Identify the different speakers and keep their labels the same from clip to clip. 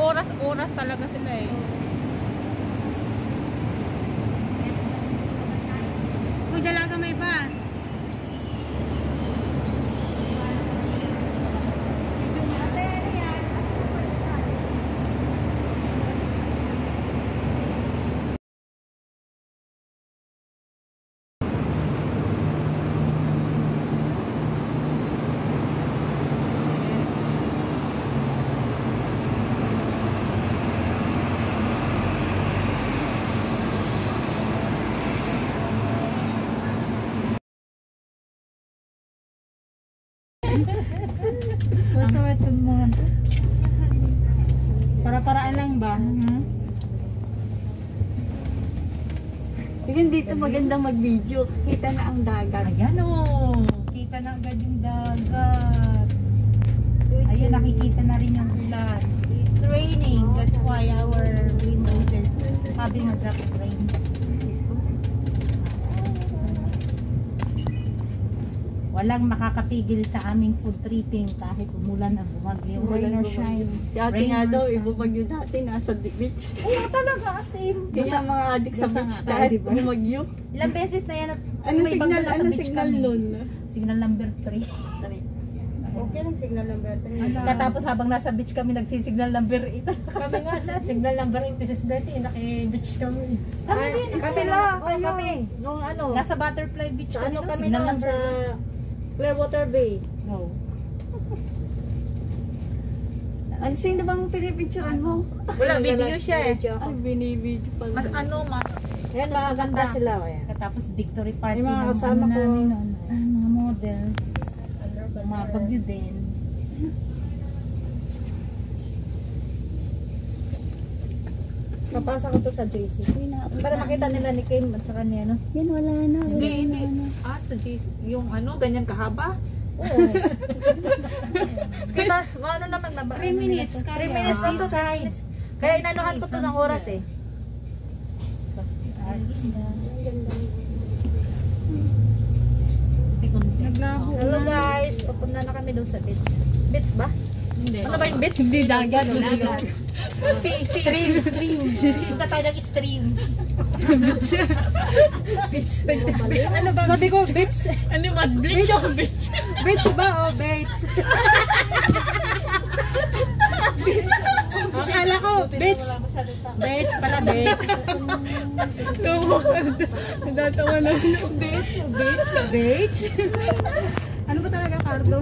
Speaker 1: oras-oras talaga sila eh.
Speaker 2: Uy, dalaga may bus.
Speaker 3: Masama itong mga to.
Speaker 1: Para-paraan lang ba?
Speaker 3: Yun dito magandang mag-video. Kita na ang dagat. Ayan o. Kita na agad yung dagat. Ayun, nakikita na rin yung ulan. It's raining. That's why our windows is having a drop of rain. Walang makakapigil sa aming food tripping kahit umulan at bumagyo. Rain or shine.
Speaker 2: Si ate nga daw, ibubagyo natin nasa beach.
Speaker 3: Oo talaga, same.
Speaker 2: Kaya mga adik sa beach
Speaker 3: nga
Speaker 2: kahit
Speaker 3: tayo, diba?
Speaker 2: bumagyo.
Speaker 3: Ilang beses na yan at
Speaker 2: Ano
Speaker 3: may
Speaker 2: signal,
Speaker 3: bagyo na sa
Speaker 2: ano
Speaker 3: beach
Speaker 2: signal
Speaker 3: kami.
Speaker 2: nun?
Speaker 3: Signal number 3.
Speaker 1: Okay lang signal number 3.
Speaker 3: Katapos habang nasa beach kami, nagsisignal number 8.
Speaker 1: Kami nga, signal number 8, Mrs. Betty, naki-beach kami.
Speaker 3: Kami din,
Speaker 4: Kami
Speaker 3: sila.
Speaker 4: lang, kami. Nung ano,
Speaker 3: Nasa Butterfly Beach
Speaker 4: sa ano kami
Speaker 3: signal
Speaker 4: na
Speaker 3: number
Speaker 4: sa Clearwater Bay.
Speaker 3: No.
Speaker 2: Ang sino bang pinipicturean mo?
Speaker 1: Wala, video siya eh.
Speaker 2: Ay, binibidyo pa.
Speaker 1: Mas ano, mas
Speaker 4: Ayan, magaganda sila. Ayan.
Speaker 3: Katapos victory party
Speaker 4: Yung mga
Speaker 3: ng
Speaker 4: kasama ko.
Speaker 3: namin noon. Mga models. Mga bagyo din.
Speaker 4: Papasa ko to sa JC. Para makita nila ni Kane at saka ni ano.
Speaker 2: Yan, wala na.
Speaker 1: hindi. Sa JC, yung ano, ganyan kahaba?
Speaker 4: Oo. Kita, ano naman na ba?
Speaker 2: 3 minutes.
Speaker 4: 3 minutes lang to. 3 minutes. Kaya inanuhan ko to ng oras eh.
Speaker 3: Naglabo.
Speaker 4: Hello guys, pupunta na kami doon sa beach. Beach ba?
Speaker 1: Hindi.
Speaker 4: Ano ba yung beach?
Speaker 2: Hindi dagat.
Speaker 3: Stream. Punta tayo ng stream.
Speaker 4: Ano ba? Sabi ko, beach.
Speaker 1: Ano ba? Beach o beach?
Speaker 4: Beach ba o beach? Akala ko, beach. Beach pala, beach.
Speaker 2: Nadatawa na.
Speaker 3: Beach.
Speaker 2: Ano ba talaga, Carlo?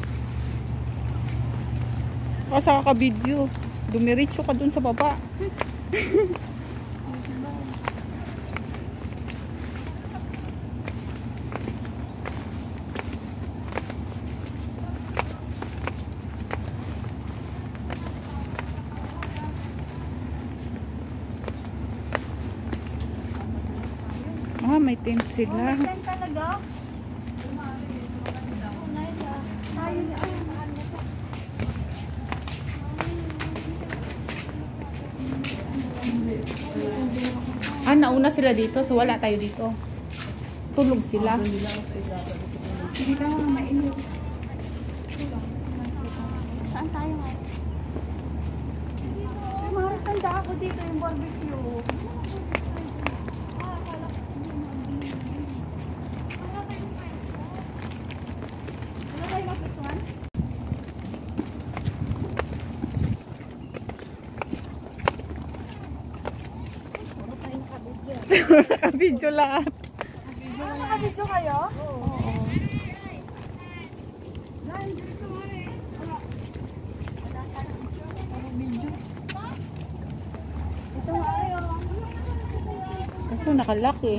Speaker 5: O sa kaka-video, dumiretso ka dun sa baba. May tent sila.
Speaker 2: Talaga?
Speaker 5: Nauna sila dito, so wala tayo dito. Tulog sila.
Speaker 2: Hindi ka mga mainit. Saan tayo nga? Maris, tanda ako dito yung barbecue.
Speaker 5: Naka-video lahat.
Speaker 2: Nakabidyo kayo? Oo.
Speaker 5: Kaso nakalock eh.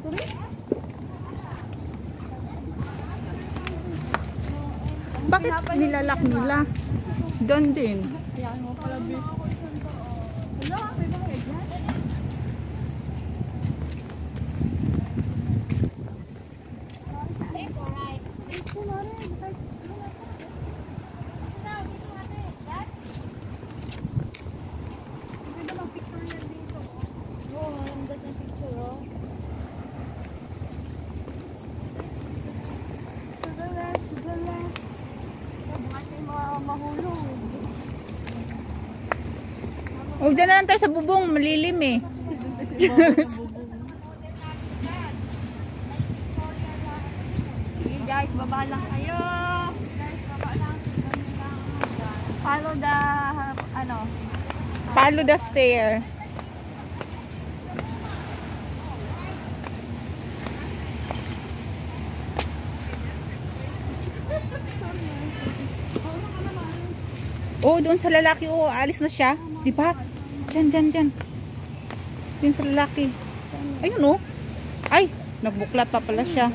Speaker 5: Bakit nilalak nila? Doon din. O, dyan na lang tayo sa bubong. Malilim eh.
Speaker 2: Sige guys, baba lang kayo. Follow the,
Speaker 5: Follow the stair. Oh, doon sa lalaki. Oh, alis na siya. Di ba? Diyan. Doon sa lalaki. Ayun oh. Ay, nagbuklat pa pala siya.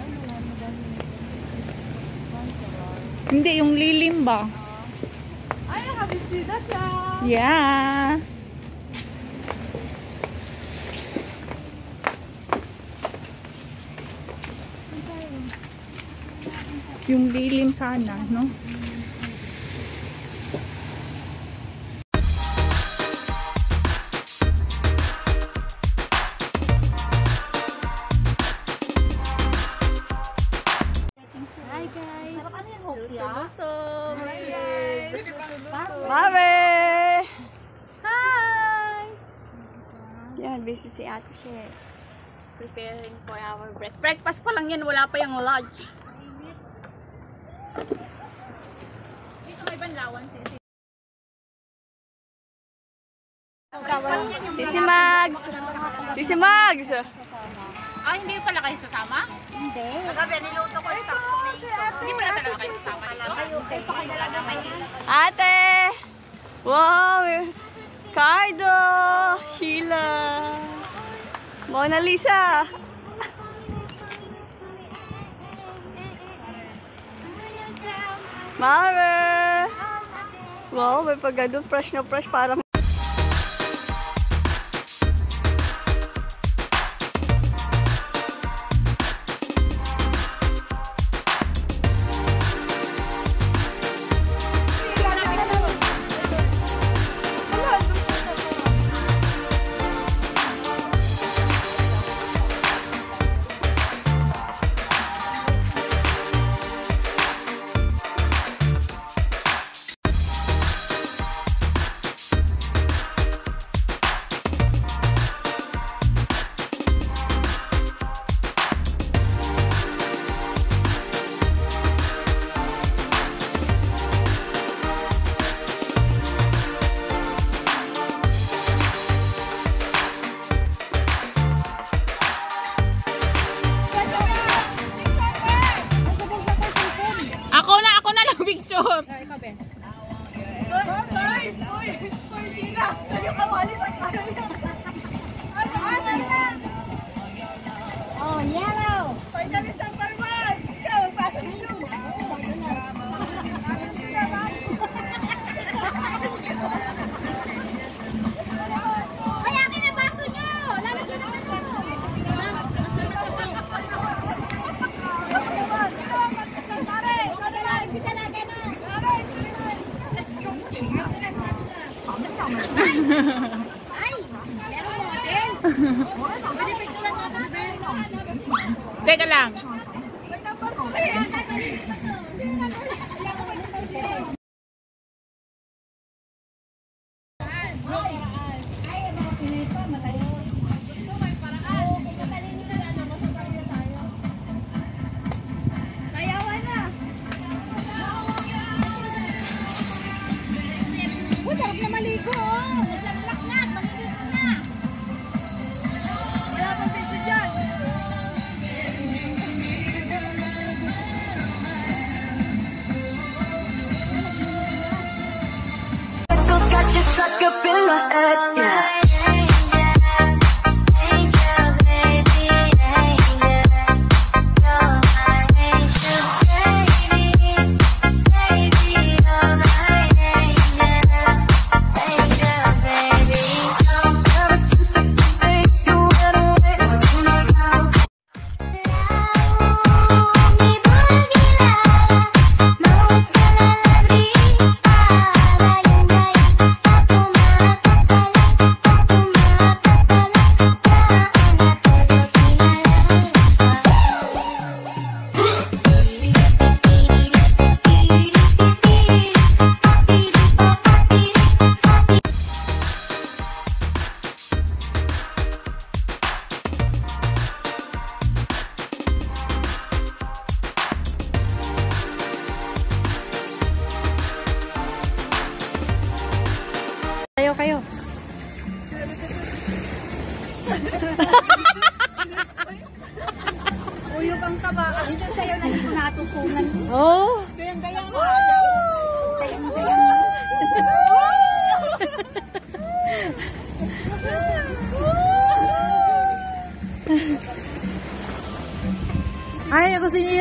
Speaker 5: Hindi, yung lilim ba?
Speaker 2: Ay, nakabistida siya.
Speaker 5: Yeah. Yung lilim sana, no?
Speaker 2: Hi guys.
Speaker 3: Mami!
Speaker 2: Hi! Yan, busy si Ate She. Preparing for our breakfast pa lang yan, wala pa yung lunch. Dito may banlawan, Sisi. Sisi Mags! Sisi Mags!
Speaker 5: Ah, hindi pala kayo sasama?
Speaker 2: Hindi.
Speaker 5: Hindi pala talaga kayo sasama dito?
Speaker 2: Ate! Wow! Cardo! Sheila! Mona Lisa! Mare! Wow, may pagano fresh na fresh parang
Speaker 5: Ako na lang picture.
Speaker 2: oh, yellow!
Speaker 5: Teka lang.
Speaker 6: Stuck up in my head, yeah.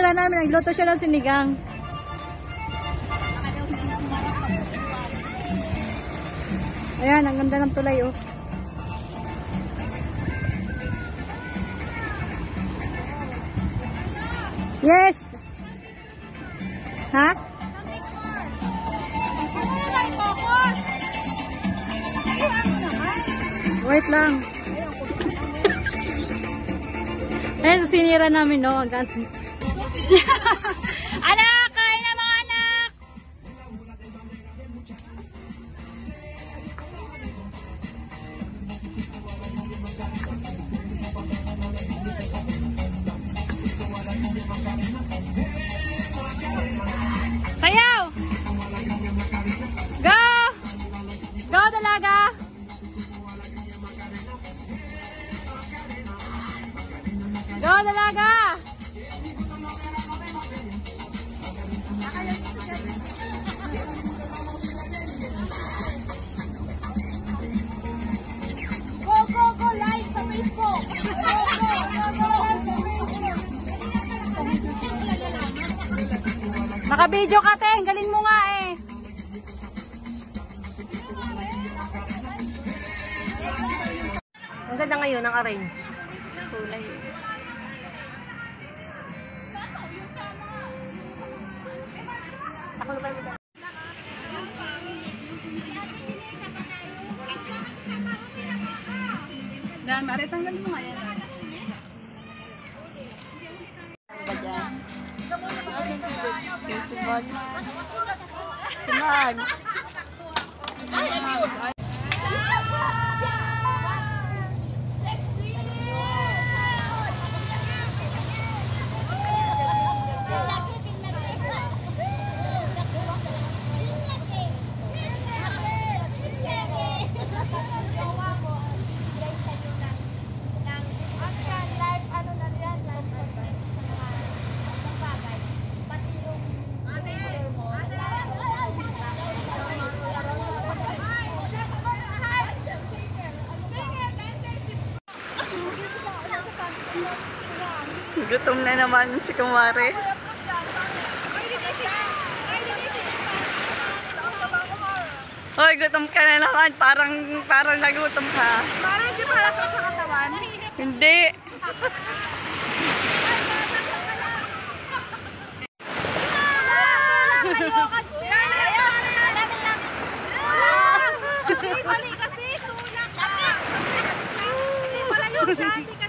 Speaker 2: sinira namin, nagluto siya ng sinigang. Ayan, ang ganda ng tulay, oh. Yes! Ha? Wait lang. Ayan, so sinira namin, no? Anak! Kain na mga anak! Sayaw! Go! Go, dalaga! Go, dalaga! Go, go, go! Live sa Facebook! Go, go, go, go! Live sa Facebook! Naka-video ka, Teng. Galing mo nga eh.
Speaker 1: Ang ganda ngayon, ang arrange.
Speaker 2: Kulay.
Speaker 1: Ako na ba yung
Speaker 2: Dan, mari tanggalin mo nga yan.
Speaker 5: Gutom na naman si Kumare. Hoy, gutom ka na naman. Parang nagutom ka.
Speaker 2: Parang di malak sa katawan.
Speaker 5: Hindi.
Speaker 2: Balik kasi, tulak ka. Hindi pala yung dati